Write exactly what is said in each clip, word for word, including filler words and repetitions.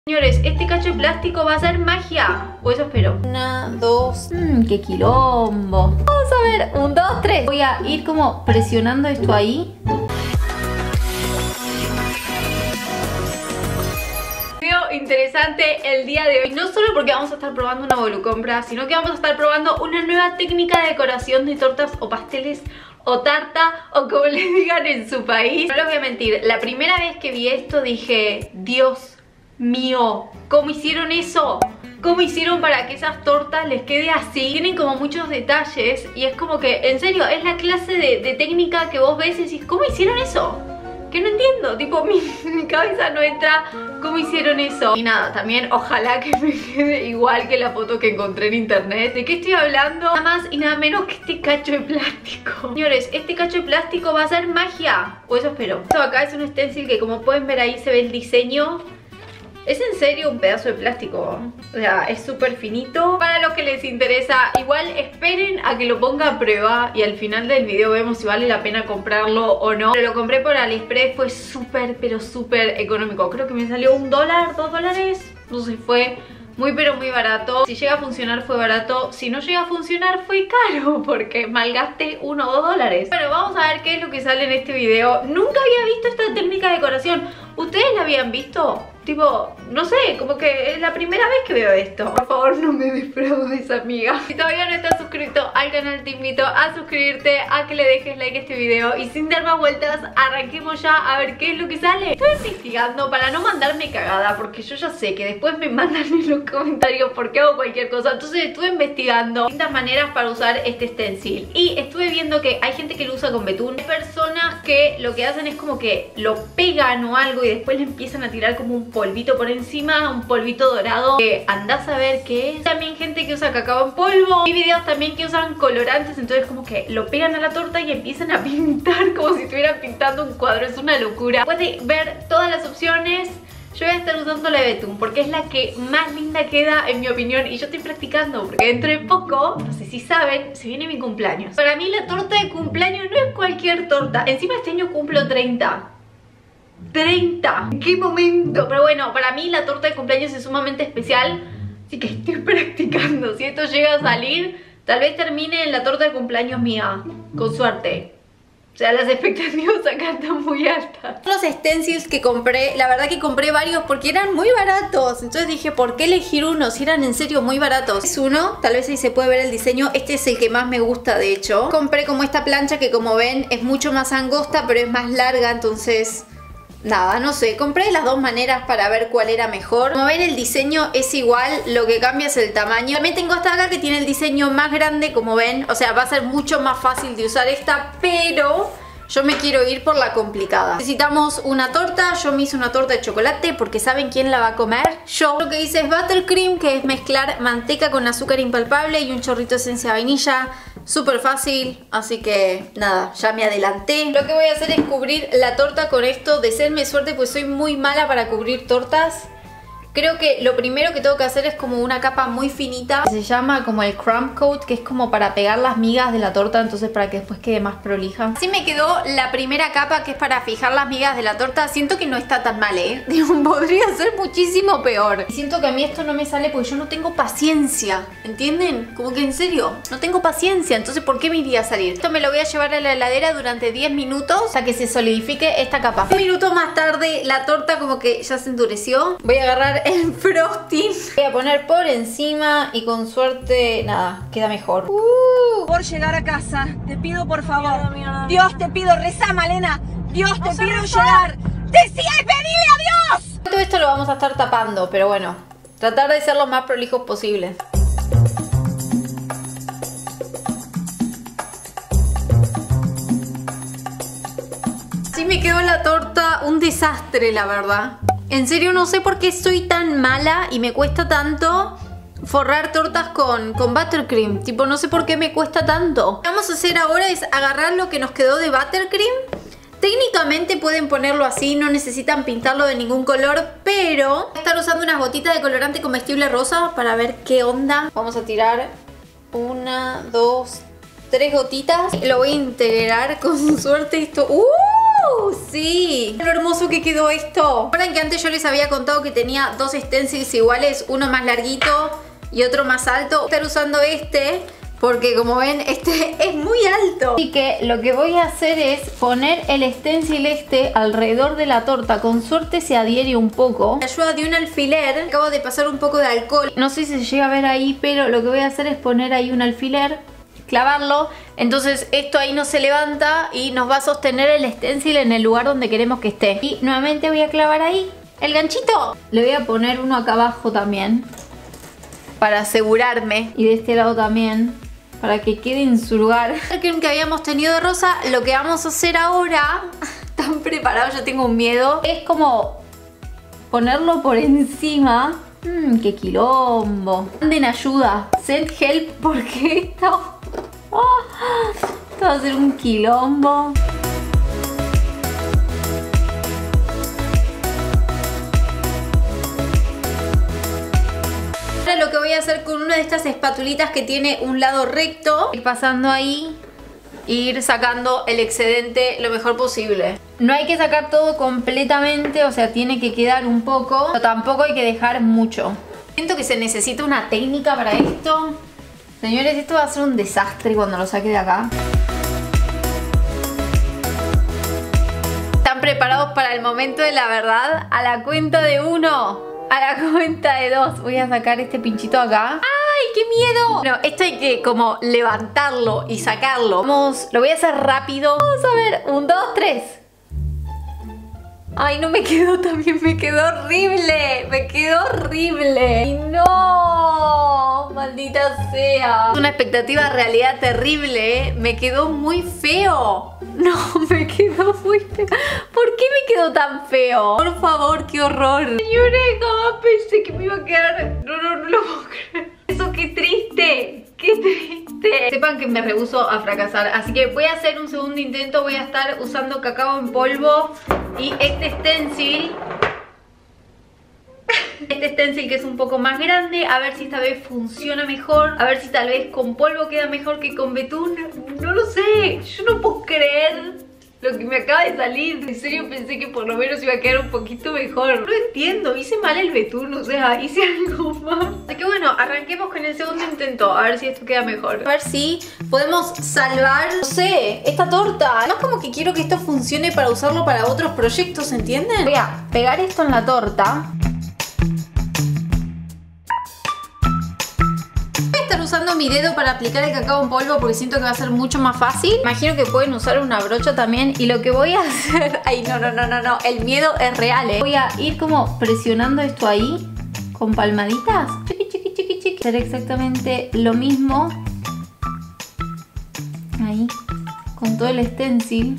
Señores, este cacho de plástico va a ser magia. O eso espero. Una, dos... Mmm, qué quilombo. Vamos a ver, un, dos, tres. Voy a ir como presionando esto ahí. Video interesante el día de hoy. No solo porque vamos a estar probando una volucompra, sino que vamos a estar probando una nueva técnica de decoración de tortas o pasteles o tarta, o como les digan en su país. No les voy a mentir, la primera vez que vi esto dije, Dios mío, ¿cómo hicieron eso? ¿Cómo hicieron para que esas tortas les quede así? Tienen como muchos detalles y es como que, en serio, es la clase de, de técnica que vos ves y decís, ¿cómo hicieron eso? Que no entiendo, tipo mi, mi cabeza no entra cómo hicieron eso. Y nada, también ojalá que me quede igual que la foto que encontré en internet. ¿De qué estoy hablando? Nada más y nada menos que este cacho de plástico. Señores, este cacho de plástico va a ser magia. O eso espero. Esto acá es un stencil que, como pueden ver ahí, se ve el diseño. Es en serio un pedazo de plástico. O sea, es súper finito. Para los que les interesa, igual esperen a que lo ponga a prueba y al final del video vemos si vale la pena comprarlo o no. Pero lo compré por AliExpress, fue súper, pero súper económico. Creo que me salió un dólar, dos dólares. No sé, fue muy pero muy barato. Si llega a funcionar fue barato. Si no llega a funcionar fue caro, porque malgasté uno o dos dólares. Bueno, vamos a ver qué es lo que sale en este video. Nunca había visto esta técnica de decoración. ¿Ustedes la habían visto? Tipo, no sé, como que es la primera vez que veo esto. Por favor, no me defraudes, amiga. Si todavía no estás suscrito al canal, te invito a suscribirte, a que le dejes like a este video. Y sin dar más vueltas, arranquemos ya a ver qué es lo que sale. Estoy investigando para no mandarme cagada, porque yo ya sé que después me mandan en los comentarios por qué hago cualquier cosa. Entonces estuve investigando distintas maneras para usar este stencil. Y estuve viendo que hay gente que lo usa con betún. Hay personas que lo que hacen es como que lo pegan o algo y después le empiezan a tirar como un polvito por encima, un polvito dorado que andás a ver qué es. También gente que usa cacao en polvo. Hay videos también que usan colorantes, entonces como que lo pegan a la torta y empiezan a pintar como si estuvieran pintando un cuadro. Es una locura. Puedes ver todas las opciones. Yo voy a estar usando la de betún porque es la que más linda queda en mi opinión. Y yo estoy practicando porque dentro de poco, no sé si saben, se viene mi cumpleaños. Para mí la torta de cumpleaños no es cualquier torta. Encima este año cumplo treinta. treinta, ¿en qué momento? Pero bueno, para mí la torta de cumpleaños es sumamente especial, así que estoy practicando. Si esto llega a salir, tal vez termine en la torta de cumpleaños mía, con suerte. O sea, las expectativas acá están muy altas. Los stencils que compré, la verdad que compré varios porque eran muy baratos. Entonces dije, ¿por qué elegir uno si eran en serio muy baratos? Es uno, tal vez ahí se puede ver el diseño. Este es el que más me gusta, de hecho. Compré como esta plancha que, como ven, es mucho más angosta, pero es más larga, entonces... nada, no sé, compré las dos maneras para ver cuál era mejor. Como ven, el diseño es igual, lo que cambia es el tamaño. También tengo esta acá que tiene el diseño más grande, como ven. O sea, va a ser mucho más fácil de usar esta, pero yo me quiero ir por la complicada. Necesitamos una torta. Yo me hice una torta de chocolate porque ¿saben quién la va a comer? Yo. Lo que hice es buttercream, que es mezclar manteca con azúcar impalpable y un chorrito de esencia de vainilla. Súper fácil, así que nada, ya me adelanté. Lo que voy a hacer es cubrir la torta con esto. Deseenme suerte, pues soy muy mala para cubrir tortas. Creo que lo primero que tengo que hacer es como una capa muy finita. Se llama como el crumb coat, que es como para pegar las migas de la torta, entonces para que después quede más prolija. Así me quedó la primera capa, que es para fijar las migas de la torta. Siento que no está tan mal, ¿eh? Digo, podría ser muchísimo peor. Y siento que a mí esto no me sale porque yo no tengo paciencia, ¿entienden? Como que en serio, no tengo paciencia. Entonces, ¿por qué me iría a salir? Esto me lo voy a llevar a la heladera durante diez minutos hasta que se solidifique esta capa. Un minuto más tarde, la torta como que ya se endureció. Voy a agarrar el frosting, voy a poner por encima y con suerte, nada, queda mejor. uh. Por llegar a casa, te pido por favor, mierda, mierda. Dios, te pido, reza, Malena. Dios, te pido llegar. Decía y pedile a Dios. Todo esto lo vamos a estar tapando, pero bueno, tratar de ser lo más prolijos posibles. Así me quedó la torta, un desastre, la verdad. En serio no sé por qué soy tan mala y me cuesta tanto forrar tortas con, con buttercream. Tipo, no sé por qué me cuesta tanto. Lo que vamos a hacer ahora es agarrar lo que nos quedó de buttercream. Técnicamente pueden ponerlo así, no necesitan pintarlo de ningún color, pero voy a estar usando unas gotitas de colorante comestible rosa para ver qué onda. Vamos a tirar una, dos, tres gotitas. Lo voy a integrar con suerte esto. ¡Uh! ¡Uh! Sí, lo hermoso que quedó esto. Recuerden que antes yo les había contado que tenía dos stencils iguales, uno más larguito y otro más alto. Voy a estar usando este porque, como ven, este es muy alto. Así que lo que voy a hacer es poner el stencil este alrededor de la torta. Con suerte se adhiere un poco. La ayuda de un alfiler. Acabo de pasar un poco de alcohol. No sé si se llega a ver ahí, pero lo que voy a hacer es poner ahí un alfiler, clavarlo, entonces esto ahí no se levanta y nos va a sostener el stencil en el lugar donde queremos que esté. Y nuevamente voy a clavar ahí el ganchito. Le voy a poner uno acá abajo también para asegurarme, y de este lado también para que quede en su lugar. El que habíamos tenido de rosa, lo que vamos a hacer ahora, tan preparado, yo tengo un miedo, es como ponerlo por encima. Mmm, qué quilombo. Manden ayuda, send help, porque esto, oh, esto va a ser un quilombo. Ahora lo que voy a hacer con una de estas espatulitas que tiene un lado recto, ir pasando ahí, ir sacando el excedente lo mejor posible. No hay que sacar todo completamente, o sea, tiene que quedar un poco, pero tampoco hay que dejar mucho. Siento que se necesita una técnica para esto. Señores, esto va a ser un desastre cuando lo saque de acá. ¿Están preparados para el momento de la verdad? A la cuenta de uno, a la cuenta de dos, voy a sacar este pinchito acá. ¡Ay, qué miedo! Bueno, esto hay que como levantarlo y sacarlo. Vamos, lo voy a hacer rápido. Vamos a ver, un, dos, tres. Ay, no me quedó tan bien, me quedó horrible. Me quedó horrible. Y no, maldita sea. Una expectativa realidad terrible, ¿eh? Me quedó muy feo. No, me quedó muy feo. ¿Por qué me quedó tan feo? Por favor, qué horror. Señores, jamás pensé que me iba a quedar. No, no, no lo puedo creer. Eso, qué triste. ¡Qué triste! Sepan que me rehúso a fracasar, así que voy a hacer un segundo intento. Voy a estar usando cacao en polvo y este stencil. Este stencil que es un poco más grande. A ver si esta vez funciona mejor. A ver si tal vez con polvo queda mejor que con betún. No lo sé, yo no puedo creer lo que me acaba de salir. En serio pensé que por lo menos iba a quedar un poquito mejor. No entiendo, hice mal el betún, o sea, hice algo mal. Así que bueno, arranquemos con el segundo intento. A ver si esto queda mejor. A ver si podemos salvar, no sé, esta torta. Además como que quiero que esto funcione para usarlo para otros proyectos, ¿entienden? Voy a pegar esto en la torta. Usando mi dedo para aplicar el cacao en polvo porque siento que va a ser mucho más fácil. Imagino que pueden usar una brocha también. Y lo que voy a hacer... Ay, no, no, no, no, no. El miedo es real, ¿eh? Voy a ir como presionando esto ahí con palmaditas. Chiqui, chiqui, chiqui, chiqui. Hacer exactamente lo mismo. Ahí. Con todo el stencil.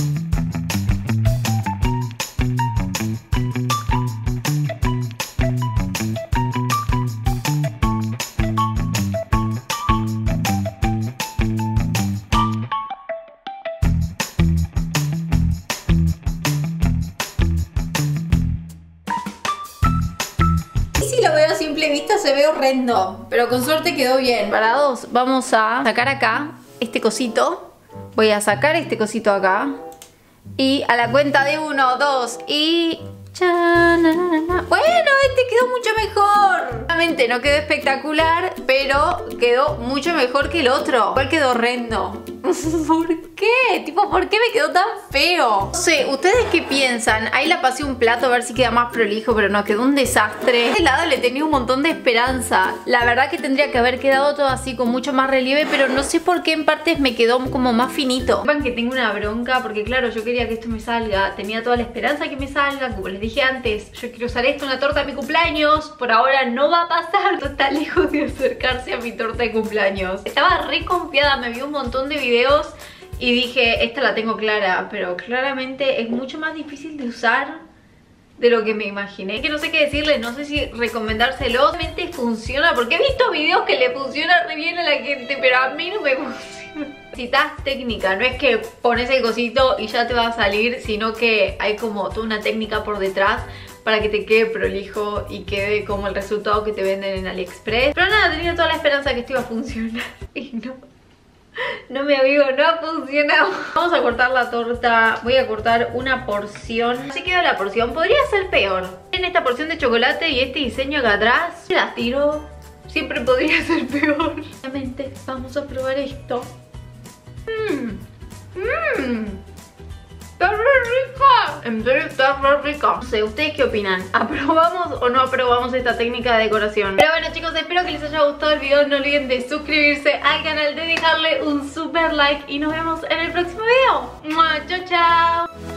Vista se ve horrendo, pero con suerte quedó bien. Parados, vamos a sacar acá este cosito. Voy a sacar este cosito acá. Y a la cuenta de uno, dos y... Bueno, este quedó mucho mejor. Realmente no quedó espectacular, pero quedó mucho mejor que el otro. ¿Cuál quedó horrendo? ¿Por qué? Tipo, ¿por qué me quedó tan feo? No sé, ¿ustedes qué piensan? Ahí la pasé un plato a ver si queda más prolijo, pero no, quedó un desastre. De este lado le tenía un montón de esperanza. La verdad que tendría que haber quedado todo así con mucho más relieve, pero no sé por qué en partes me quedó como más finito. Sepan que tengo una bronca porque claro, yo quería que esto me salga. Tenía toda la esperanza que me salga. Como les dije antes, yo quiero usar esto en la torta de mi cumpleaños. Por ahora no va a pasar. Esto está lejos de acercarse a mi torta de cumpleaños. Estaba re confiada, me vi un montón de videos y dije, esta la tengo clara, pero claramente es mucho más difícil de usar de lo que me imaginé. Que no sé qué decirles, no sé si recomendárselo. Realmente funciona, porque he visto videos que le funciona re bien a la gente, pero a mí no me funciona. Necesitas técnica, no es que pones el cosito y ya te va a salir, sino que hay como toda una técnica por detrás para que te quede prolijo y quede como el resultado que te venden en AliExpress. Pero nada, tenía toda la esperanza que esto iba a funcionar y no. No, mi amigo, no ha funcionado. Vamos a cortar la torta. Voy a cortar una porción. Así quedó la porción. Podría ser peor. En esta porción de chocolate y este diseño acá atrás, las tiro. Siempre podría ser peor. Obviamente, vamos a probar esto. Mmm. Mmm. ¡Está re rica! En serio, está re rica. No sé, ¿ustedes qué opinan? ¿Aprobamos o no aprobamos esta técnica de decoración? Pero bueno, chicos, espero que les haya gustado el video. No olviden de suscribirse al canal, de dejarle un super like y nos vemos en el próximo video. ¡Mua! ¡Chao, chao!